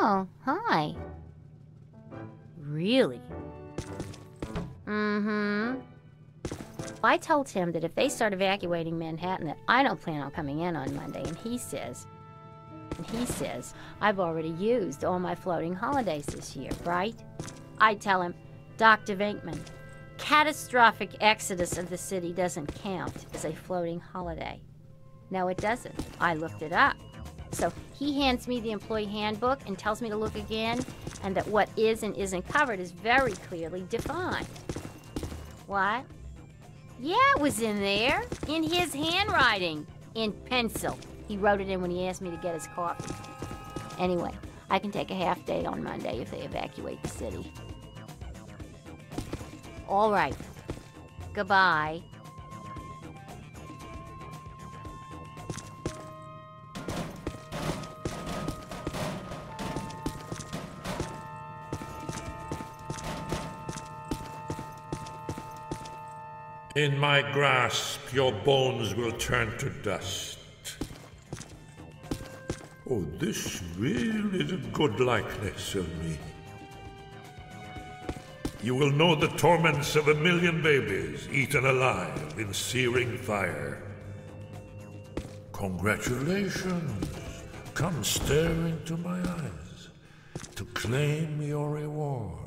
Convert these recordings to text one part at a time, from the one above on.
Oh, hi. Really? Mm-hmm. I told him that if they start evacuating Manhattan that I don't plan on coming in on Monday, and he says, I've already used all my floating holidays this year, right? I tell him, Dr. Vinkman, catastrophic exodus of the city doesn't count as a floating holiday. No, it doesn't. I looked it up. So he hands me the employee handbook and tells me to look again, and that what is and isn't covered is very clearly defined. What? Yeah, it was in there. In his handwriting. In pencil. He wrote it in when he asked me to get his coffee. Anyway, I can take a half day on Monday if they evacuate the city. All right. Goodbye. In my grasp, your bones will turn to dust. Oh, this really is a good likeness of me. You will know the torments of 1,000,000 babies eaten alive in searing fire. Congratulations. Come stare into my eyes to claim your reward.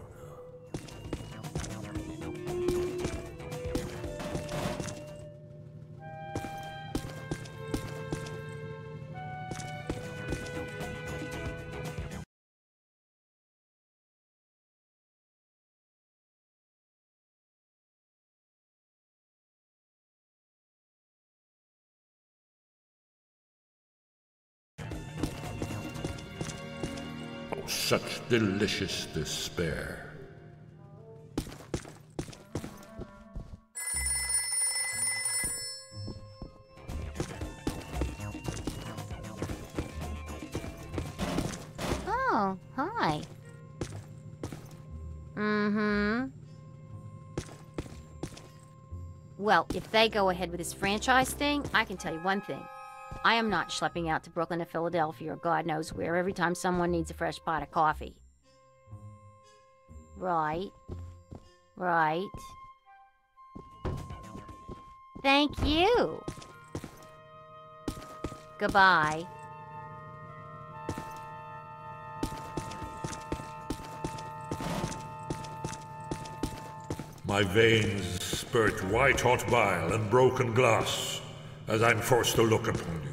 Such delicious despair. Oh, hi. Mm-hmm. Well, if they go ahead with this franchise thing, I can tell you one thing. I am not schlepping out to Brooklyn or Philadelphia or God knows where every time someone needs a fresh pot of coffee. Right. Right. Thank you. Goodbye. My veins spurt white-hot bile and broken glass as I'm forced to look upon you.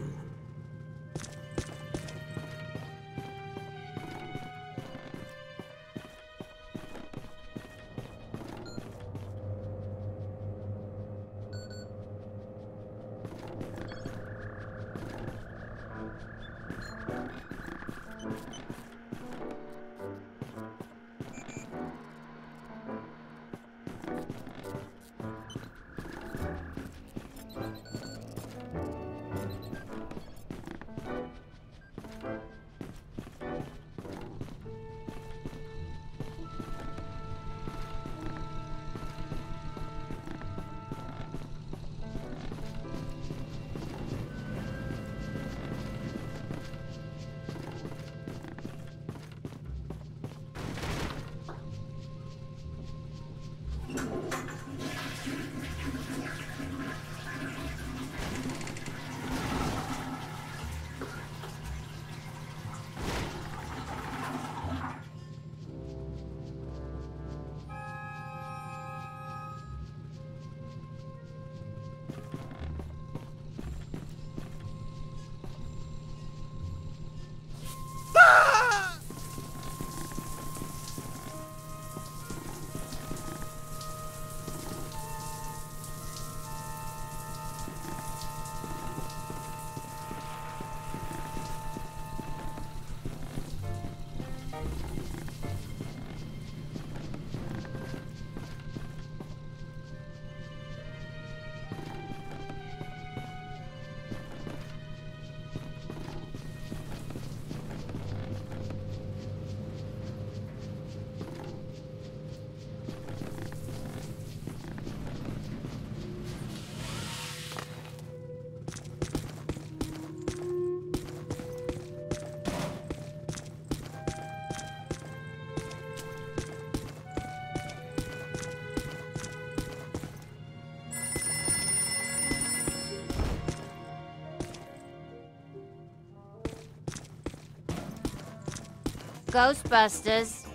Ghostbusters.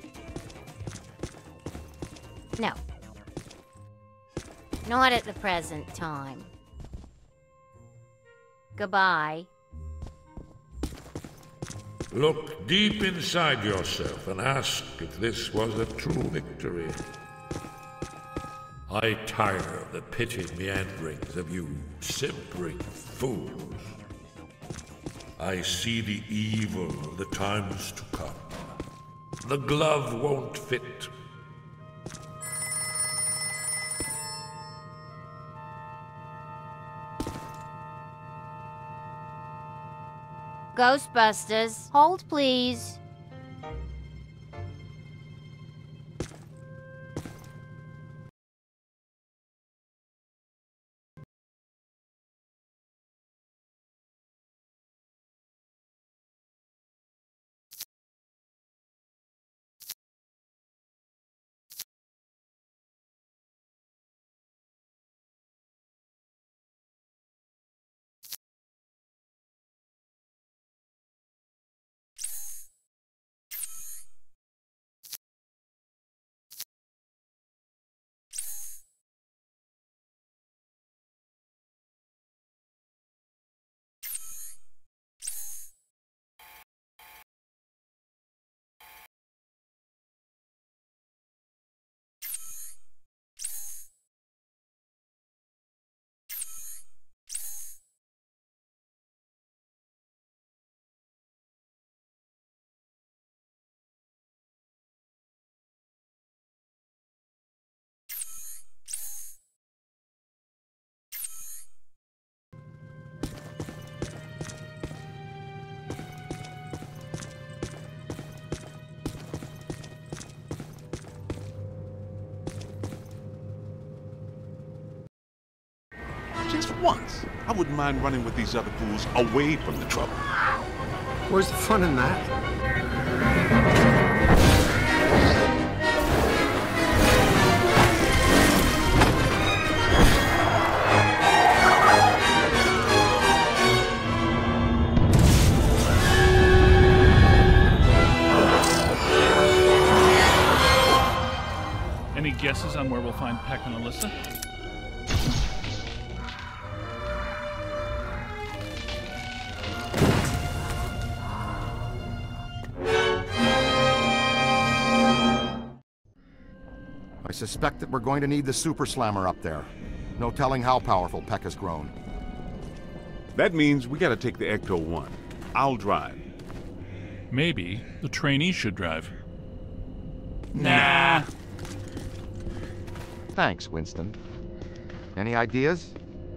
No. Not at the present time. Goodbye. Look deep inside yourself and ask if this was a true victory. I tire of the pitted meanderings of you simpering fools. I see the evil of the times to come. The glove won't fit. Ghostbusters, hold please. Just once, I wouldn't mind running with these other fools away from the trouble. Where's the fun in that? Any guesses on where we'll find Peck and Alyssa? I suspect that we're going to need the Super Slammer up there. No telling how powerful Peck has grown. That means we gotta take the Ecto-1. I'll drive. Maybe the trainee should drive. Nah. Thanks, Winston. Any ideas?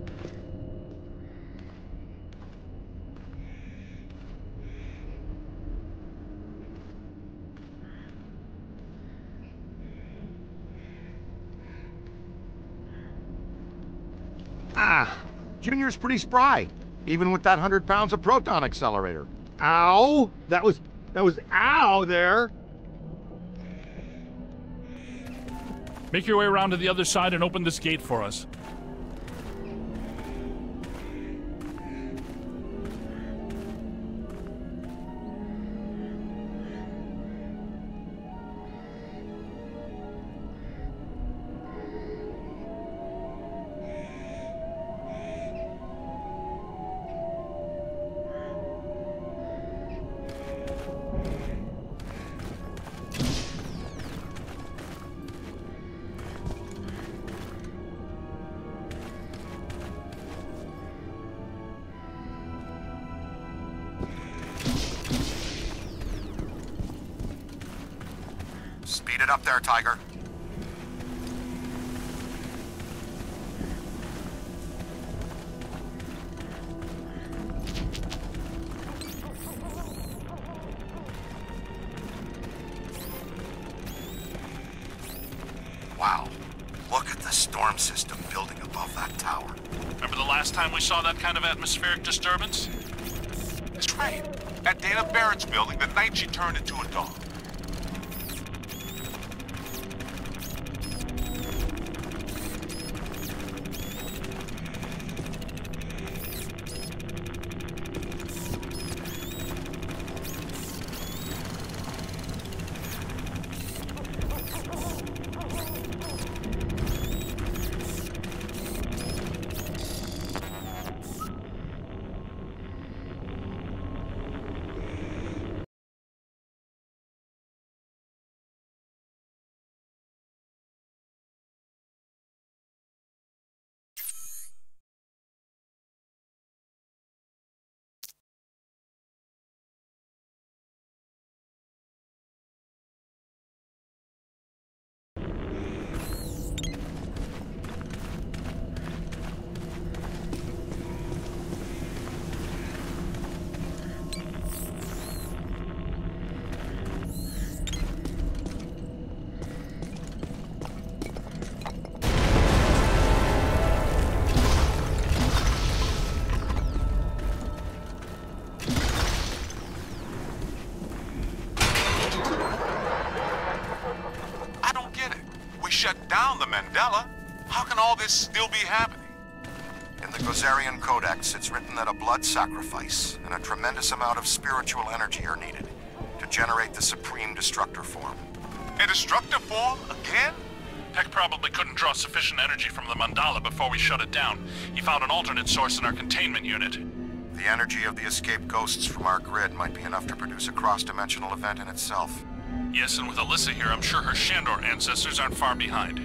Junior's pretty spry, even with that 100 pounds of proton accelerator. Ow! That was ow there! Make your way around to the other side and open this gate for us. Speed it up there, Tiger. Wow. Look at the storm system building above that tower. Remember the last time we saw that kind of atmospheric disturbance? That's right. At Dana Barrett's building the night she turned into a dog. the Mandela, how can all this still be happening? In the Gozerian Codex, it's written that a blood sacrifice and a tremendous amount of spiritual energy are needed to generate the Supreme Destructor form. A destructor form again? Peck probably couldn't draw sufficient energy from the mandala before we shut it down. He found an alternate source in our containment unit. The energy of the escaped ghosts from our grid might be enough to produce a cross-dimensional event in itself. Yes, and with Alyssa here, I'm sure her Shandor ancestors aren't far behind.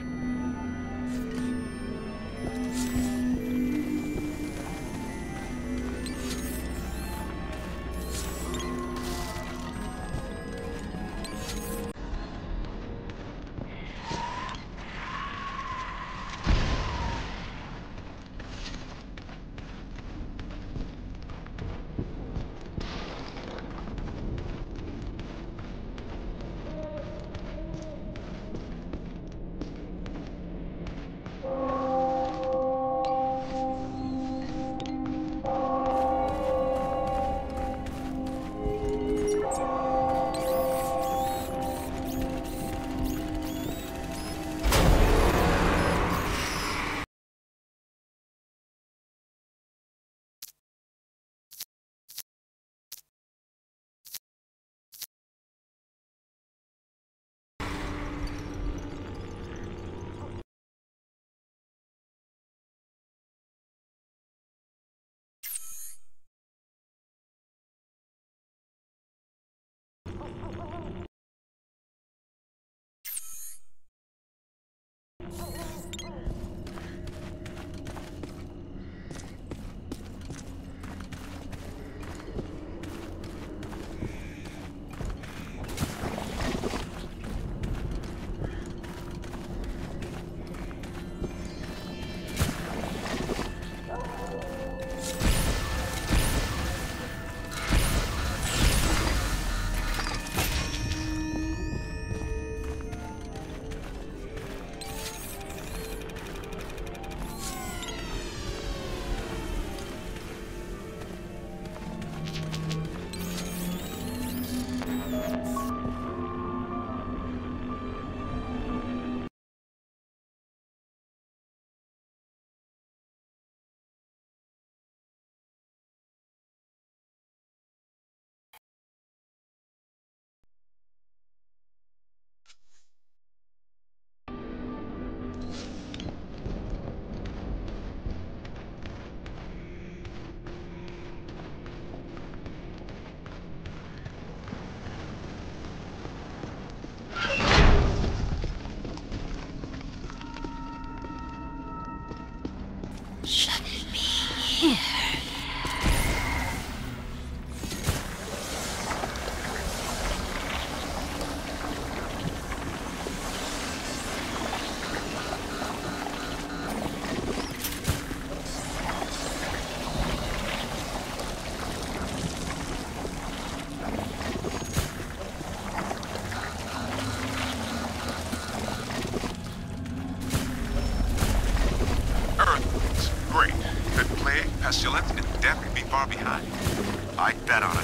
pestilence and death can be far behind. I'd bet on it.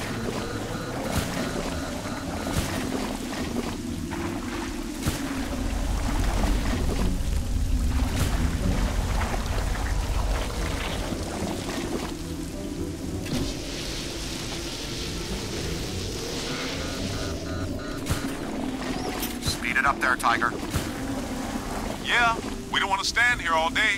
Speed it up there, Tiger. Yeah, we don't want to stand here all day.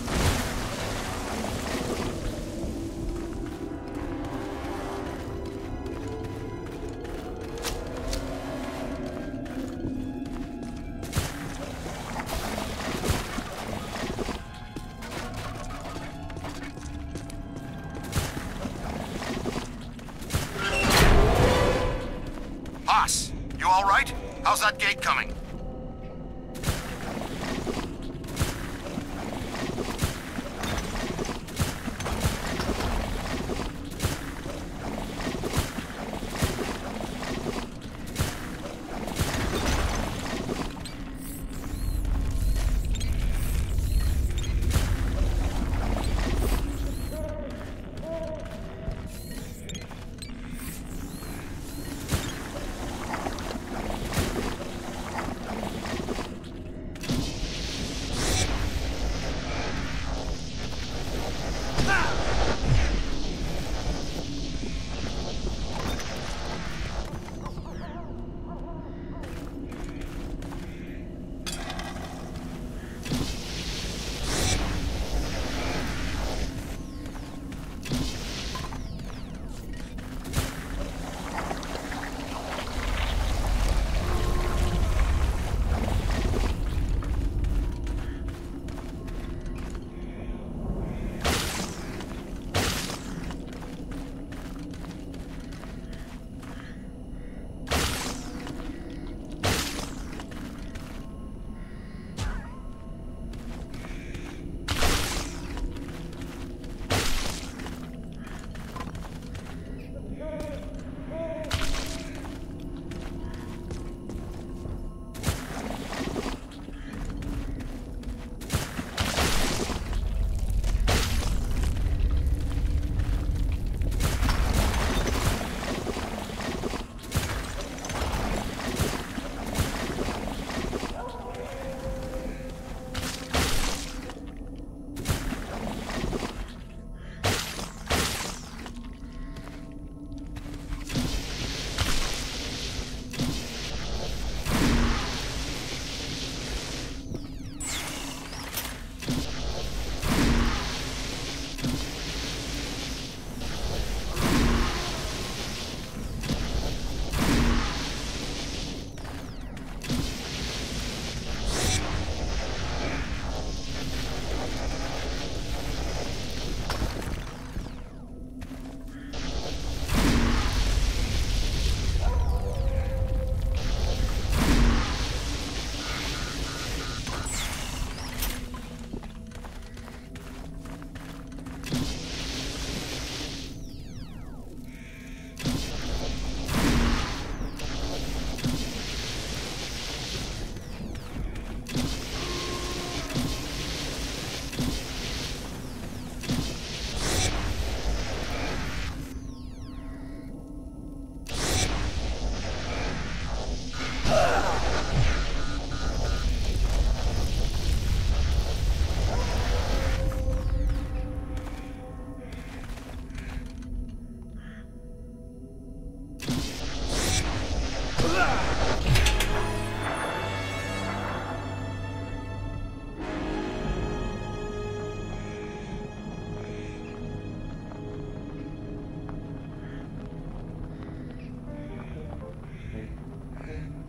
Haas, you all right? How's that gate coming?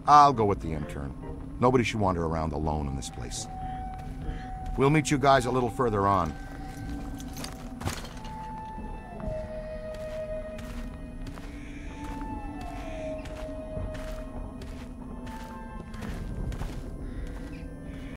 I'll go with the intern. Nobody should wander around alone in this place. We'll meet you guys a little further on.